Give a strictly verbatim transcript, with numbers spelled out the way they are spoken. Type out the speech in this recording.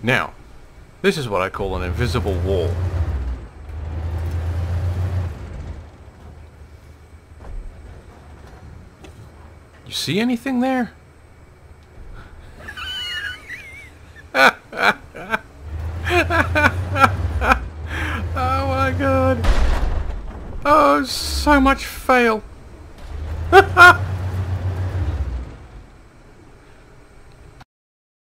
Now, this is what I call an invisible wall. You see anything there? Oh my god. Oh, so much fail.